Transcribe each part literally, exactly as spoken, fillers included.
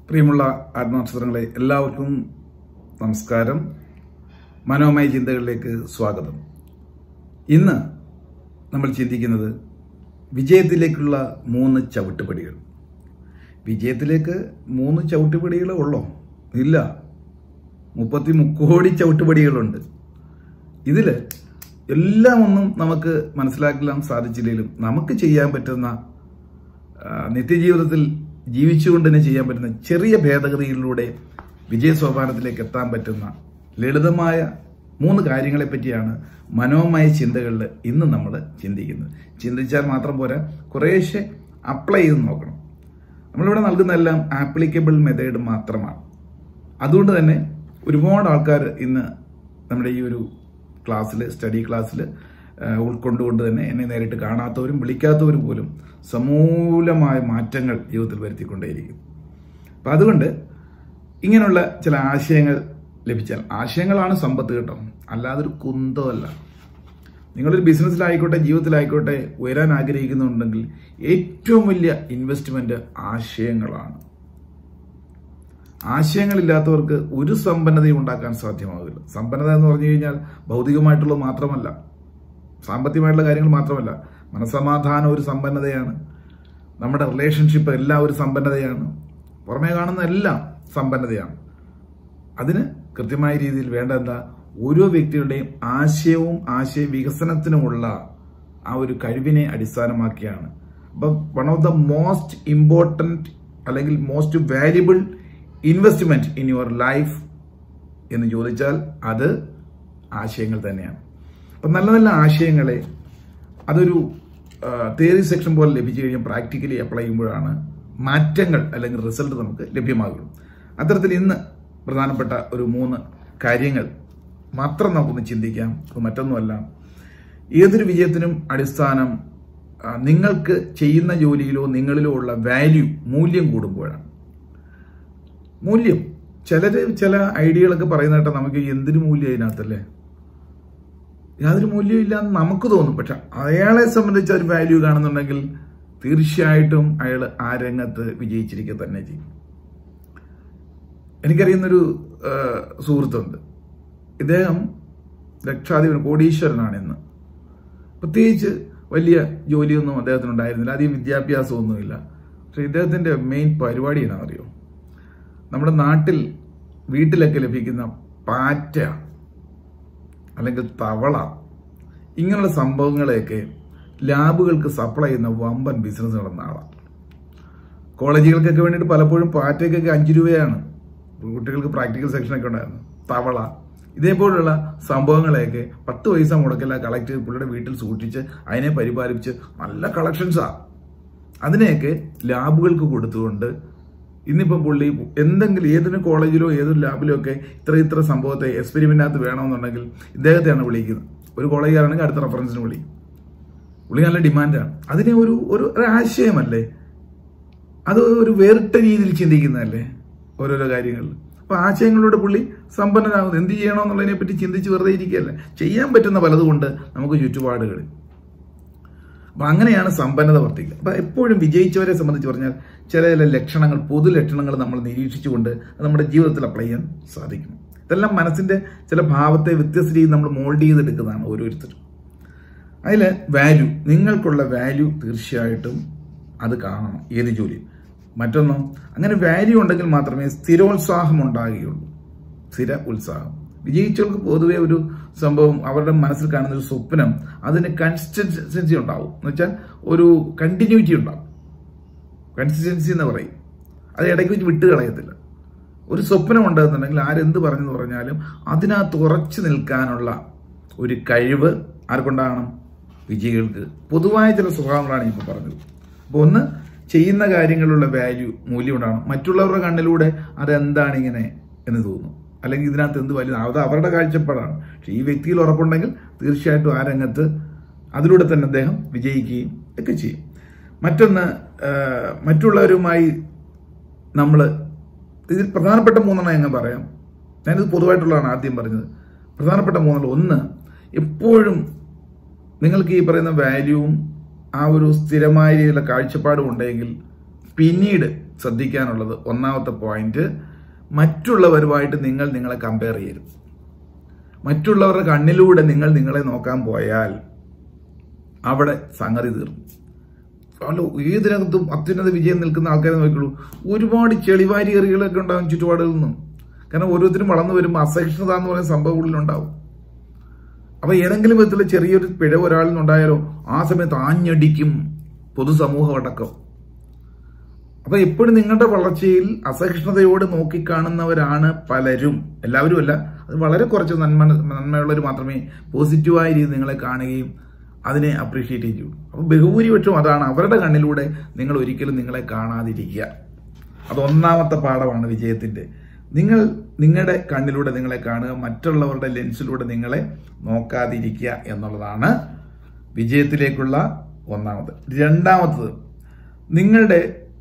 പ്രിയമുള്ള ആത്മനക്ഷത്രങ്ങളെ എല്ലാവർക്കും നമസ്കാരം. മനോമയ ചിന്തകളിലേക്ക് സ്വാഗതം. ഇന്ന് നമ്മൾ ചിന്തിക്കുന്നത് വിജയത്തിലേക്കുള്ള മൂന്ന് ചവിട്ടുപടികൾ. വിജയത്തിലേക്ക് മൂന്ന് ചവിട്ടുപടികളേ ഉള്ളോ? ഇല്ല, മുപ്പത്തി മുക്കോടി ചവിട്ടുപടികളുണ്ട്. ഇതിൽ എല്ലാം ഒന്നും നമുക്ക് മനസ്സിലാക്കാൻ സാധിച്ചില്ലെങ്കിലും നമുക്ക് ചെയ്യാൻ പറ്റുന്ന നിത്യജീവിതത്തിൽ ജീവിച്ചുകൊണ്ട് തന്നെ ചെയ്യാൻ പറ്റുന്ന ചെറിയ ഭേദഗതികളിലൂടെ വിജയസോപാനത്തിലേക്ക് എത്താൻ പറ്റുന്ന ലളിതമായ മൂന്ന് കാര്യങ്ങളെ പറ്റിയാണ് മനോമയ ചിന്തകളിൽ ഇന്ന് നമ്മൾ ചിന്തിക്കുന്നത്. ചിന്തിച്ചാൽ മാത്രം പോരാ, കുറേശ്ശെ അപ്ലൈ ചെയ്ത് നോക്കണം. നമ്മളിവിടെ നൽകുന്നതെല്ലാം ആപ്ലിക്കബിൾ മെത്തേഡ് മാത്രമാണ്. അതുകൊണ്ട് തന്നെ ഒരുപാട് ആൾക്കാർ ഇന്ന് നമ്മുടെ ഈ ഒരു ക്ലാസ്സിൽ, സ്റ്റഡി ക്ലാസ്സിൽ ഉൾക്കൊണ്ടുകൊണ്ട് തന്നെ എന്നെ നേരിട്ട് കാണാത്തവരും വിളിക്കാത്തവരും പോലും സമൂലമായ മാറ്റങ്ങൾ ജീവിതത്തിൽ വരുത്തിക്കൊണ്ടേയിരിക്കും. അപ്പം അതുകൊണ്ട് ഇങ്ങനെയുള്ള ചില ആശയങ്ങൾ ലഭിച്ചാൽ, ആശയങ്ങളാണ് സമ്പത്ത് കേട്ടോ, അല്ലാതൊരു കുന്തമല്ല. നിങ്ങളൊരു ബിസിനസ്സിലായിക്കോട്ടെ, ജീവിതത്തിലായിക്കോട്ടെ ഉയരാൻ ആഗ്രഹിക്കുന്നുണ്ടെങ്കിൽ ഏറ്റവും വലിയ ഇൻവെസ്റ്റ്മെന്റ് ആശയങ്ങളാണ്. ആശയങ്ങളില്ലാത്തവർക്ക് ഒരു സമ്പന്നതയും ഉണ്ടാക്കാൻ സാധ്യമാകില്ല. സമ്പന്നത എന്ന് പറഞ്ഞു കഴിഞ്ഞാൽ ഭൗതികമായിട്ടുള്ളത് മാത്രമല്ല, സാമ്പത്തികമായിട്ടുള്ള കാര്യങ്ങൾ മാത്രമല്ല, മനസ്സമാധാനം ഒരു സമ്പന്നതയാണ്, നമ്മുടെ റിലേഷൻഷിപ്പ് എല്ലാം ഒരു സമ്പന്നതയാണ്, പുറമേ കാണുന്ന എല്ലാം സമ്പന്നതയാണ്. അതിന് കൃത്യമായ രീതിയിൽ വേണ്ട എന്താ, ഓരോ വ്യക്തിയുടെയും ആശയവും ആശയ വികസനത്തിനുമുള്ള ആ ഒരു കഴിവിനെ അടിസ്ഥാനമാക്കിയാണ്. അപ്പം one of the most important അല്ലെങ്കിൽ most valuable investment in your life എന്ന് ചോദിച്ചാൽ അത് ആശയങ്ങൾ തന്നെയാണ്. അപ്പം നല്ല നല്ല ആശയങ്ങളെ അതൊരു തിയറി സെക്ഷൻ പോലെ ലഭിച്ചു കഴിഞ്ഞാൽ പ്രാക്ടിക്കലി അപ്ലൈ ചെയ്യുമ്പോഴാണ് മാറ്റങ്ങൾ അല്ലെങ്കിൽ റിസൾട്ട് നമുക്ക് ലഭ്യമാകുള്ളൂ. അത്തരത്തിൽ ഇന്ന് പ്രധാനപ്പെട്ട ഒരു മൂന്ന് കാര്യങ്ങൾ മാത്രം നമുക്കൊന്ന് ചിന്തിക്കാം. അത് മറ്റൊന്നുമല്ല, ഏതൊരു വിജയത്തിനും അടിസ്ഥാനം നിങ്ങൾക്ക് ചെയ്യുന്ന ജോലിയിലോ നിങ്ങളിലോ ഉള്ള വാല്യൂ, മൂല്യം കൂടുമ്പോഴാണ്. മൂല്യം, ചിലര് ചില ഐഡിയകളൊക്കെ പറയുന്ന കേട്ടാൽ നമുക്ക് എന്തൊരു മൂല്യം അതിനകത്തല്ലേ, യാതൊരു മൂല്യവും ഇല്ലാന്ന് നമുക്ക് തോന്നും. പക്ഷെ അയാളെ സംബന്ധിച്ച് ഒരു വാല്യൂ കാണുന്നുണ്ടെങ്കിൽ തീർച്ചയായിട്ടും അയാൾ ആ രംഗത്ത് വിജയിച്ചിരിക്കുക തന്നെ ചെയ്യും. എനിക്കറിയുന്നൊരു സുഹൃത്തുണ്ട്. ഇദ്ദേഹം ലക്ഷാധിപൻ, കോടീശ്വരനാണ് ഇന്ന്. പ്രത്യേകിച്ച് വലിയ ജോലിയൊന്നും അദ്ദേഹത്തിനുണ്ടായിരുന്നില്ല, അധികം വിദ്യാഭ്യാസമൊന്നുമില്ല. പക്ഷെ ഇദ്ദേഹത്തിന്റെ മെയിൻ പരിപാടി എന്നാണെന്നറിയോ, നമ്മുടെ നാട്ടിൽ വീട്ടിലൊക്കെ ലഭിക്കുന്ന പാറ്റ അല്ലെങ്കിൽ തവള, ഇങ്ങനെയുള്ള സംഭവങ്ങളെയൊക്കെ ലാബുകൾക്ക് സപ്ലൈ ചെയ്യുന്ന വമ്പൻ ബിസിനസ് നടന്ന ആളാണ്. കോളേജുകൾക്കൊക്കെ വേണ്ടിയിട്ട് പലപ്പോഴും പാറ്റയ്ക്കൊക്കെ അഞ്ച് രൂപയാണ്, കുട്ടികൾക്ക് പ്രാക്ടിക്കൽ സെക്ഷനൊക്കെ ഉണ്ടായിരുന്നു. തവള ഇതേപോലുള്ള സംഭവങ്ങളെയൊക്കെ പത്ത് പൈസ മുടക്കില്ല കളക്ട് ചെയ്ത് പുള്ളിയുടെ വീട്ടിൽ സൂക്ഷിച്ച് അതിനെ പരിപാലിച്ച് നല്ല കളക്ഷൻസാണ്. അതിനെയൊക്കെ ലാബുകൾക്ക് കൊടുത്തുകൊണ്ട് ഇന്നിപ്പം പുള്ളി എന്തെങ്കിലും ഏതൊരു കോളേജിലോ ഏതൊരു ലാബിലോ ഒക്കെ ഇത്ര ഇത്ര സംഭവത്തെ എക്സ്പെരിമെന്റിനകത്ത് വേണമെന്നുണ്ടെങ്കിൽ ഇദ്ദേഹത്തെയാണ് വിളിക്കുന്നത്. ഒരു കോളേജുകാരാണെങ്കിൽ അടുത്ത റെഫറൻസിന് വിളിക്കും. പുള്ളി നല്ല ഡിമാൻഡാണ്. അതിനെ ഒരു ഒരു ആശയമല്ലേ, അത് ഒരു വേറിട്ട രീതിയിൽ ചിന്തിക്കുന്നതല്ലേ ഓരോരോ കാര്യങ്ങളിൽ. അപ്പൊ ആശയങ്ങളിലൂടെ പുള്ളി സമ്പന്നനാകുന്നു. എന്ത് ചെയ്യണമെന്നുള്ളതിനെ പറ്റി ചിന്തിച്ച് വെറുതെ ഇരിക്കുകയല്ല, ചെയ്യാൻ പറ്റുന്ന പലതുകൊണ്ട് നമുക്ക് ചുറ്റുപാടുകളിൽ. അപ്പൊ അങ്ങനെയാണ് സമ്പന്നത വർദ്ധിക്കുക. അപ്പൊ എപ്പോഴും വിജയിച്ചവരെ സംബന്ധിച്ച് പറഞ്ഞാൽ ചില ചില ലക്ഷണങ്ങൾ, പൊതു ലക്ഷണങ്ങൾ നമ്മൾ നിരീക്ഷിച്ചുകൊണ്ട് നമ്മുടെ ജീവിതത്തിൽ അപ്ലൈ ചെയ്യാൻ സാധിക്കും. ഇതെല്ലാം മനസ്സിന്റെ ചില ഭാവത്തെ വ്യത്യസ്ത രീതിയിൽ നമ്മൾ മോൾഡ് ചെയ്തെടുക്കുന്നതാണ് ഓരോരുത്തരും. അതിൽ വാല്യൂ, നിങ്ങൾക്കുള്ള വാല്യൂ തീർച്ചയായിട്ടും അത് കാണണം ഏത് ജോലി. മറ്റൊന്നോ, അങ്ങനെ വാല്യൂ ഉണ്ടെങ്കിൽ മാത്രമേ സ്ഥിരോത്സാഹം ഉണ്ടാകുകയുള്ളൂ. സ്ഥിര ഉത്സാഹം. വിജയിച്ചവർക്ക് പൊതുവെ ഒരു സംഭവം, അവരുടെ മനസ്സിൽ കാണുന്ന ഒരു സ്വപ്നം, അതിന് കൺസിസ്റ്റൻസി ഉണ്ടാവും. എന്ന് വെച്ചാൽ ഒരു കണ്ടിന്യൂറ്റി ഉണ്ടാവും. കൺസിസ്റ്റൻസി എന്ന് പറയും, അത് ഇടയ്ക്ക് വെച്ച് വിട്ട് കളയത്തില്ല. ഒരു സ്വപ്നം ഉണ്ടെന്നുണ്ടെങ്കിൽ ആരെന്ത് പറഞ്ഞെന്ന് പറഞ്ഞാലും അതിനകത്ത് ഉറച്ചു നിൽക്കാനുള്ള ഒരു കഴിവ് ആർക്കുണ്ടാകണം? വിജയികൾക്ക്. പൊതുവായ ചില സ്വഭാവങ്ങളാണ് ഇപ്പോൾ പറഞ്ഞത്. അപ്പോൾ ഒന്ന്, ചെയ്യുന്ന കാര്യങ്ങളിലുള്ള വാല്യൂ, മൂല്യം ഉണ്ടാകണം. മറ്റുള്ളവരുടെ കണ്ണിലൂടെ അതെന്താണ് ഇങ്ങനെ എന്ന് തോന്നും, അല്ലെങ്കിൽ ഇതിനകത്ത് എന്ത് വലിയ, അത് അവരുടെ കാഴ്ചപ്പാടാണ്. പക്ഷെ ഈ വ്യക്തിയിൽ ഉറപ്പുണ്ടെങ്കിൽ തീർച്ചയായിട്ടും ആ രംഗത്ത് അതിലൂടെ തന്നെ അദ്ദേഹം വിജയിക്കുകയും ഒക്കെ ചെയ്യും. മറ്റൊന്ന്, മറ്റുള്ളവരുമായി നമ്മൾ, ഇതിൽ പ്രധാനപ്പെട്ട മൂന്നെണ്ണം ഞാൻ പറയാം. ഞാനിത് പൊതുവായിട്ടുള്ളതാണ് ആദ്യം പറഞ്ഞത്. പ്രധാനപ്പെട്ട മൂന്നെണ്ണം, ഒന്ന്, എപ്പോഴും നിങ്ങൾക്ക് ഈ പറയുന്ന വാല്യൂവും ആ ഒരു സ്ഥിരമായ രീതിയിലുള്ള കാഴ്ചപ്പാടും ഉണ്ടെങ്കിൽ പിന്നീട് ശ്രദ്ധിക്കാനുള്ളത് ഒന്നാമത്തെ പോയിന്റ്, മറ്റുള്ളവരുമായിട്ട് നിങ്ങൾ നിങ്ങളെ കമ്പയർ ചെയ്യരുത്. മറ്റുള്ളവരുടെ കണ്ണിലൂടെ നിങ്ങൾ നിങ്ങളെ നോക്കാൻ പോയാൽ അവിടെ സംഗതി തീർന്നു. അല്ല, ഏതിനകത്തും അത്യുന്നത വിജയം നിൽക്കുന്ന ആൾക്കാരെ നോക്കിയുള്ളൂ. ഒരുപാട് ചെളിവാരി എറികളൊക്കെ ഉണ്ടാകും ചുറ്റുപാടുകളിൽ നിന്നും. കാരണം ഓരോരുത്തരും വളർന്നു വരുമ്പോൾ അസഹിഷ്ണുത എന്ന് പറയുന്ന സംഭവം ഉള്ളിലുണ്ടാവും. അപ്പൊ ഏതെങ്കിലും വിധത്തിലുള്ള ചെറിയൊരു പിഴവ് ഒരാളിൽ നിന്നുണ്ടായാലോ ആ സമയത്ത് ആഞ്ഞടിക്കും പൊതുസമൂഹം അടക്കം. അപ്പൊ എപ്പോഴും നിങ്ങളുടെ വളർച്ചയിൽ അസഹിഷ്ണുതയോട് നോക്കിക്കാണുന്നവരാണ് പലരും. എല്ലാവരും അല്ല, അത് വളരെ കുറച്ച് നന്മ നന്മയുള്ളവർ മാത്രമേ പോസിറ്റീവായ രീതിയിൽ നിങ്ങളെ കാണുകയും അതിനെ അപ്രീഷിയേറ്റ് ചെയ്യൂ. അപ്പൊ ബഹുഭൂരിപക്ഷം അതാണ്. അവരുടെ കണ്ണിലൂടെ നിങ്ങൾ ഒരിക്കലും നിങ്ങളെ കാണാതിരിക്കുക. അത് ഒന്നാമത്തെ പാഠമാണ് വിജയത്തിന്റെ. നിങ്ങൾ നിങ്ങളുടെ കണ്ണിലൂടെ നിങ്ങളെ കാണുക, മറ്റുള്ളവരുടെ ലെൻസിലൂടെ നിങ്ങളെ നോക്കാതിരിക്കുക എന്നുള്ളതാണ് വിജയത്തിലേക്കുള്ള ഒന്നാമത്. രണ്ടാമത്തത്, നിങ്ങളുടെ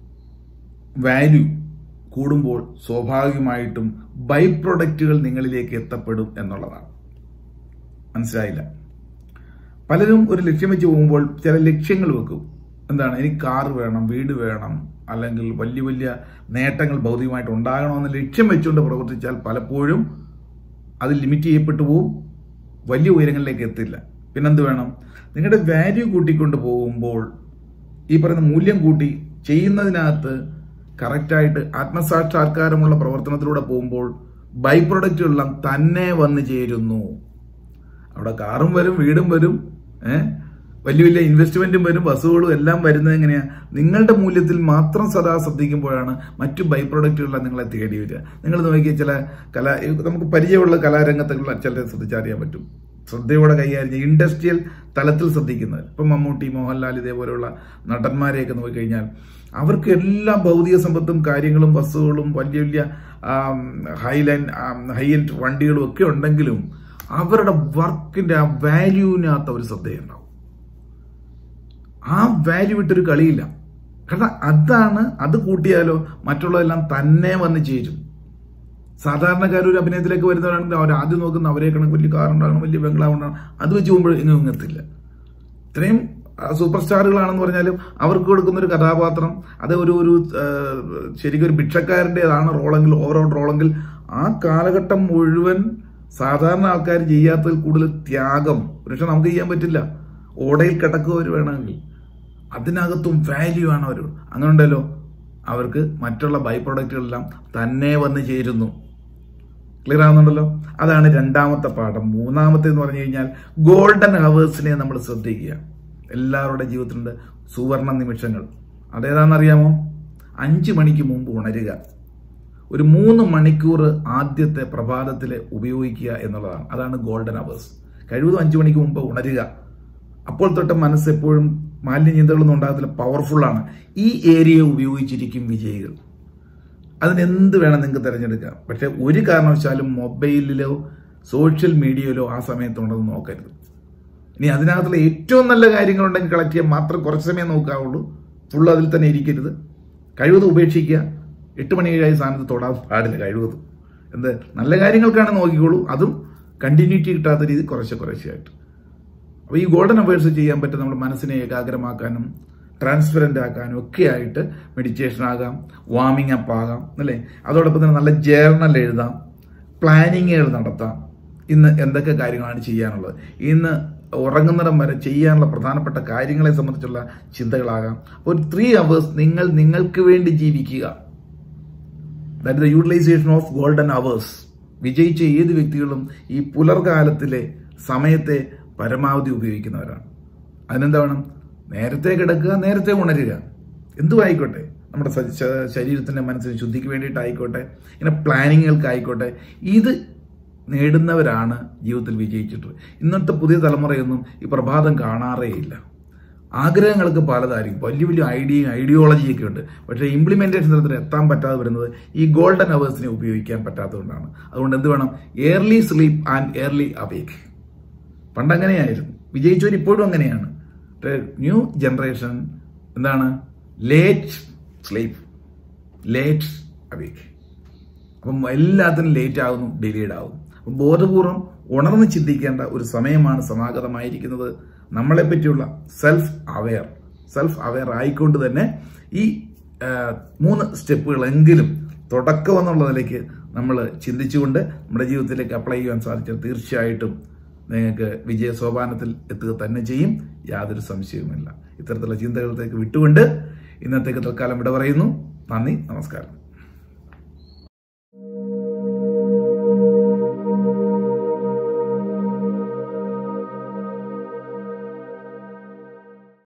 വാല്യൂ കൂടുമ്പോൾ സ്വാഭാവികമായിട്ടും ബൈ പ്രൊഡക്റ്റുകൾ നിങ്ങളിലേക്ക് എത്തപ്പെടും എന്നുള്ളതാണ്. മനസ്സിലായില്ല? പലരും ഒരു ലക്ഷ്യം വെച്ച് പോകുമ്പോൾ ചില ലക്ഷ്യങ്ങൾ വെക്കും. എന്താണ്, എനിക്ക് കാർ വേണം, വീട് വേണം, അല്ലെങ്കിൽ വലിയ വലിയ നേട്ടങ്ങൾ ഭൗതികമായിട്ട് ഉണ്ടാകണമെന്ന് ലക്ഷ്യം വെച്ചുകൊണ്ട് പ്രവർത്തിച്ചാൽ പലപ്പോഴും അത് ലിമിറ്റ് ചെയ്യപ്പെട്ടു പോവും, വലിയ ഉയരങ്ങളിലേക്ക് എത്തില്ല. പിന്നെന്ത് വേണം, നിങ്ങളുടെ വാല്യൂ കൂട്ടിക്കൊണ്ട് പോകുമ്പോൾ, ഈ പറയുന്ന മൂല്യം കൂട്ടി ചെയ്യുന്നതിനകത്ത് കറക്റ്റായിട്ട് ആത്മസാക്ഷാത്കാരമുള്ള പ്രവർത്തനത്തിലൂടെ പോകുമ്പോൾ ബൈ പ്രൊഡക്റ്റുകളെല്ലാം തന്നെ വന്നു ചേരുന്നു. അവിടെ കാറും വരും, വീടും വരും, ഏഹ് വലിയ വലിയ ഇൻവെസ്റ്റ്മെന്റും വരും, ബസ്സുകളും എല്ലാം വരുന്നത് എങ്ങനെയാ? നിങ്ങളുടെ മൂല്യത്തിൽ മാത്രം സദാ ശ്രദ്ധിക്കുമ്പോഴാണ് മറ്റു ബൈ പ്രൊഡക്റ്റുകളെല്ലാം നിങ്ങളെ തേടി വരിക. നിങ്ങൾ നോക്കിയ ചില കലാ നമുക്ക് പരിചയമുള്ള കലാരംഗത്തുള്ള ചിലരെ ശ്രദ്ധിച്ചറിയാൻ പറ്റും. ശ്രദ്ധയോടെ കൈകാര്യം ഇൻഡസ്ട്രിയൽ തലത്തിൽ ശ്രദ്ധിക്കുന്നത്. ഇപ്പം മമ്മൂട്ടി, മോഹൻലാൽ ഇതേപോലെയുള്ള നടന്മാരെയൊക്കെ നോക്കിക്കഴിഞ്ഞാൽ അവർക്ക് എല്ലാ ഭൗതിക സമ്പത്തും കാര്യങ്ങളും ബസ്സുകളും വലിയ വലിയ ഹൈലൈൻ ഹൈ എൻഡ് വണ്ടികളും ഒക്കെ ഉണ്ടെങ്കിലും അവരുടെ വർക്കിന്റെ ആ വാല്യൂവിനകത്ത് അവർ ശ്രദ്ധയുണ്ടാവും. ആ വാല്യൂ വിട്ടൊരു കളിയില്ല. കാരണം അതാണ്, അത് കൂട്ടിയാലോ മറ്റുള്ളതെല്ലാം തന്നെ വന്ന് ചേരും. സാധാരണക്കാർ ഒരു അഭിനയത്തിലേക്ക് വരുന്നവരാണെങ്കിൽ അവർ ആദ്യം നോക്കുന്ന അവരെ കണക്ക് വലിയ കാറുണ്ടാകണം, വലിയ ബംഗ്ലാവ് ഉണ്ടാകണം, അത് വെച്ച് പോകുമ്പോൾ ഇങ്ങനെ ഇങ്ങത്തില്ല. ഇത്രയും സൂപ്പർ സ്റ്റാറുകളാണെന്ന് പറഞ്ഞാലും അവർക്ക് കൊടുക്കുന്ന ഒരു കഥാപാത്രം അത് ഒരു ഒരു ശരിക്കും ഒരു ഭിക്ഷക്കാരൻ്റെതാണ് റോളെങ്കിൽ, ഓവറോൾ റോളെങ്കിൽ ആ കാലഘട്ടം മുഴുവൻ സാധാരണ ആൾക്കാർ ചെയ്യാത്തതിൽ കൂടുതൽ ത്യാഗം പക്ഷെ നമുക്ക് ചെയ്യാൻ പറ്റില്ല. ഓടയിൽ കിടക്കുക വേണമെങ്കിൽ അതിനകത്തും വാല്യൂ ആണ് അവർ. അങ്ങനെ ഉണ്ടല്ലോ, അവർക്ക് മറ്റുള്ള ബൈ പ്രൊഡക്റ്റുകളെല്ലാം തന്നെ വന്ന് ചേരുന്നു. ക്ലിയർ ആവുന്നുണ്ടല്ലോ? അതാണ് രണ്ടാമത്തെ പാഠം. മൂന്നാമത്തെ എന്ന് പറഞ്ഞു കഴിഞ്ഞാൽ ഗോൾഡൻ ഹവേഴ്സിനെ നമ്മൾ ശ്രദ്ധിക്കുക. എല്ലാവരുടെ ജീവിതത്തിലുണ്ട് സുവർണ നിമിഷങ്ങൾ. അതേതാണെന്നറിയാമോ? അഞ്ചു മണിക്ക് മുമ്പ് ഉണരുക, ഒരു മൂന്ന് മണിക്കൂർ ആദ്യത്തെ പ്രഭാതത്തിൽ ഉപയോഗിക്കുക എന്നുള്ളതാണ്. അതാണ് ഗോൾഡൻ ഹവേഴ്സ്. കഴിവതും അഞ്ചു മണിക്ക് മുമ്പ് ഉണരുക. അപ്പോൾ തൊട്ട് മനസ്സ് എപ്പോഴും മാലിന്യചിന്തകളൊന്നും ഉണ്ടാകത്തില്ല, പവർഫുള്ളാണ്. ഈ ഏരിയ ഉപയോഗിച്ചിരിക്കും വിജയികൾ. അതിനെന്ത് വേണം നിങ്ങൾക്ക് തിരഞ്ഞെടുക്കാം. പക്ഷെ ഒരു കാരണവശാലും മൊബൈലിലോ സോഷ്യൽ മീഡിയയിലോ ആ സമയത്തുണ്ടെന്ന് നോക്കരുത്. ഇനി അതിനകത്തുള്ള ഏറ്റവും നല്ല കാര്യങ്ങളുണ്ടെങ്കിൽ കളക്ട് ചെയ്യാൻ മാത്രം കുറച്ച് സമയം നോക്കാവുള്ളൂ. ഫുൾ അതിൽ തന്നെ ഇരിക്കരുത്. കഴിവതും ഉപേക്ഷിക്കുക. എട്ട് മണി കഴിയായ സാധനത്ത് തൊടാൻ പാടില്ല കഴിവതും. എന്ത് നല്ല കാര്യങ്ങൾക്കാണ് നോക്കിക്കോളൂ, അതും കണ്ടിന്യൂറ്റി കിട്ടാത്ത രീതി കുറച്ച് കുറച്ചായിട്ട്. അപ്പോൾ ഈ ഗോൾഡൻ അവേഴ്സ് ചെയ്യാൻ പറ്റും നമ്മുടെ മനസ്സിനെ ഏകാഗ്രമാക്കാനും ട്രാൻസ്പെറൻ്റ് ആക്കാനും ഒക്കെ ആയിട്ട് മെഡിറ്റേഷൻ ആകാം, വാമിംഗ് അപ്പ് ആകാം, അല്ലേ? അതോടൊപ്പം തന്നെ നല്ല ജേർണൽ എഴുതാം, പ്ലാനിങ്ങുകൾ നടത്താം. ഇന്ന് എന്തൊക്കെ കാര്യങ്ങളാണ് ചെയ്യാനുള്ളത്, ഇന്ന് ഉറങ്ങുന്നിടം വരെ ചെയ്യാനുള്ള പ്രധാനപ്പെട്ട കാര്യങ്ങളെ സംബന്ധിച്ചുള്ള ചിന്തകളാകാം. ഒരു ത്രീ അവേഴ്സ് നിങ്ങൾ നിങ്ങൾക്ക് വേണ്ടി ജീവിക്കുക. That is the utilisation of golden hours. വിജയിച്ച ഏത് വ്യക്തികളും ഈ പുലർകാലത്തിലെ സമയത്തെ പരമാവധി ഉപയോഗിക്കുന്നവരാണ്. അതിനെന്താ വേണം? നേരത്തെ കിടക്കുക, നേരത്തെ ഉണരുക. എന്തും ആയിക്കോട്ടെ, നമ്മുടെ ശരീരത്തിന്റെ മനസ്സിന് ശുദ്ധിക്ക് വേണ്ടിയിട്ടായിക്കോട്ടെ, ഇങ്ങനെ പ്ലാനിങ്ങുകൾക്കായിക്കോട്ടെ, ഇത് നേടുന്നവരാണ് ജീവിതത്തിൽ വിജയിച്ചിട്ടുള്ളത്. ഇന്നത്തെ പുതിയ തലമുറയൊന്നും ഈ പ്രഭാതം കാണാറേയില്ല. ആഗ്രഹങ്ങൾക്ക് പലതായിരിക്കും, വലിയ വലിയ ഐഡിയയും ഐഡിയോളജിയൊക്കെ ഉണ്ട്. പക്ഷേ ഇംപ്ലിമെന്റേഷൻ തലത്തിൽ എത്താൻ പറ്റാതെ വരുന്നത് ഈ ഗോൾഡൻ അവേഴ്സിനെ ഉപയോഗിക്കാൻ പറ്റാത്തതുകൊണ്ടാണ്. അതുകൊണ്ട് എന്ത് വേണം? Early sleep and early awake. പണ്ടങ്ങനെയായിരുന്നു, വിജയിച്ചവർ ഇപ്പോഴും അങ്ങനെയാണ്. ന്യൂ ജനറേഷൻ എന്താണ്? Late sleep, late awake. അപ്പം എല്ലാത്തിനും ലേറ്റ് ആകുന്നു, ഡിലേഡ് ആകുന്നു. അപ്പം ബോധപൂർവം ഉണർന്ന് ചിന്തിക്കേണ്ട ഒരു സമയമാണ് സമാഗതമായിരിക്കുന്നത്. നമ്മളെ പറ്റിയുള്ള സെൽഫ് അവെയർ സെൽഫ് അവെയർ ആയിക്കൊണ്ട് തന്നെ ഈ മൂന്ന് സ്റ്റെപ്പുകളെങ്കിലും തുടക്കം എന്നുള്ള നിലയ്ക്ക് നമ്മൾ ചിന്തിച്ചുകൊണ്ട് നമ്മുടെ ജീവിതത്തിലേക്ക് അപ്ലൈ ചെയ്യാൻ സാധിച്ചാൽ തീർച്ചയായിട്ടും നിങ്ങൾക്ക് വിജയ സോപാനത്തിൽ എത്തുക തന്നെ ചെയ്യും, യാതൊരു സംശയവുമില്ല. ഇത്തരത്തിലുള്ള ചിന്തകളിലേക്ക് വിട്ടുകൊണ്ട് ഇന്നത്തേക്ക് തൽക്കാലം ഇവിടെ പറയുന്നു. നന്ദി, നമസ്കാരം.